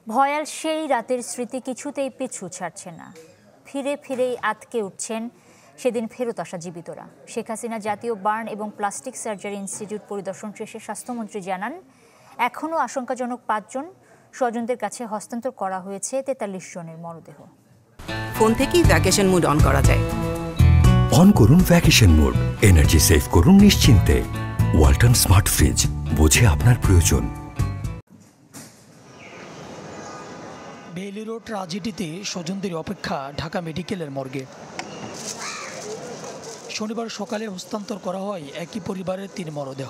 ভয়াল সেই রাতের স্মৃতি কিছুতেই পিছু ছাড়ছে না। ফিরে ফিরেই আটকে উঠছেন সেদিন ফেরত আসা জীবিতরা। শেখ হাসিনা জাতীয় বার্ন এবং প্লাস্টিক সার্জারি ইনস্টিটিউট পরিদর্শন শেষে স্বাস্থ্যমন্ত্রী জানান, এখনও আশঙ্কাজনক ৫ জন স্বজনদের কাছে হস্তান্তর করা হয়েছে ৪৩ জনের মরদেহ। ফোন থেকেই ভ্যাকেশন মুড অন করা যায়। অন করুন ভ্যাকেশন মোড, এনার্জি সেভ করুন নিশ্চিন্তে। ওয়ালটন স্মার্ট ফ্রিজ, বোঝে আপনার প্রয়োজন। বেইলি রোড ট্রাজেডিতে স্বজনদের অপেক্ষা ঢাকা মেডিকেলের মর্গে। শনিবার সকালে হস্তান্তর করা হয় একই পরিবারের ৩ মরদেহ,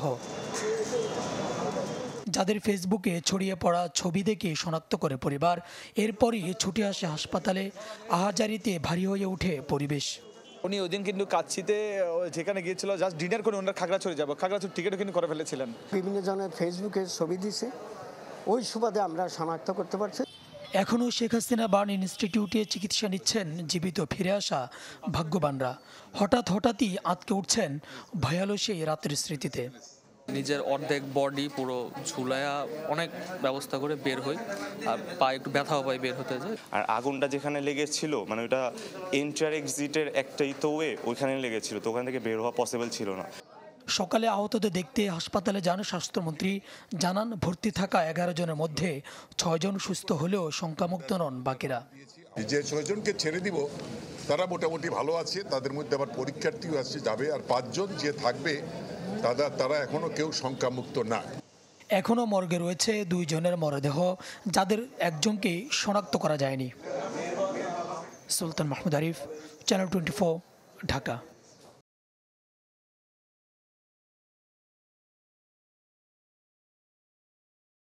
যাদের ফেসবুকে ছড়িয়ে পড়া ছবি দেখে শনাক্ত করে পরিবার। এরপরই ছুটে আসে হাসপাতালে। আহাজারিতে ভারী হয়ে ওঠে পরিবেশ। উনি ওই দিন কিন্তু কাচ্চিতে যেখানে গিয়েছিল জাস্ট ডিনার করে ওনার খাগড়াছড়ি যাবো, খাগড়াছড়ি টিকিটও কিন্তু করে ফেলেছিলেন। বিভিন্ন জনের ফেসবুকে ছবি দিছে, ওই সুবাদে আমরা শনাক্ত করতে পারছি। এখনও শেখ হাসিনা বার্ন ইনস্টিটিউটে চিকিৎসা নিচ্ছেন জীবিত ফিরে আসা ভাগ্যবানরা। হঠাৎই আটকে উঠছেন ভয়াল সেই রাতের স্মৃতিতে। নিজের অর্ধেক বডি পুরো ঝুলায়া অনেক ব্যবস্থা করে বের হই, আর পায়ে একটু ব্যথাও পাই বের হতে যায়। আর আগুনটা যেখানে লেগেছিল মানে ওটা এন্টার এক্সিটের একটাই তো ওইখানে লেগেছিল, তো ওখান থেকে বের হওয়া পসিবল ছিল না। সকালে আহতদের দেখতে হাসপাতালে যান স্বাস্থ্যমন্ত্রী। জানান, ভর্তি থাকা 11 জনের মধ্যে 6 জন সুস্থ হলেও শঙ্কামুক্ত নন বাকিরা। যে 6 জনকে ছেড়ে দিব তারা মোটামুটি ভালো আছে, তাদের মধ্যে আবার পরীক্ষার্থীও আসছে যাবে, আর 5 জন যে থাকবে তারা এখনো কেউ শঙ্কামুক্ত না। এখনও মর্গে রয়েছে 2 জনের মরদেহ, যাদের একজনকে শনাক্ত করা যায়নি। সুলতান মাহমুদ আরিফ, চ্যানেল 24, ঢাকা।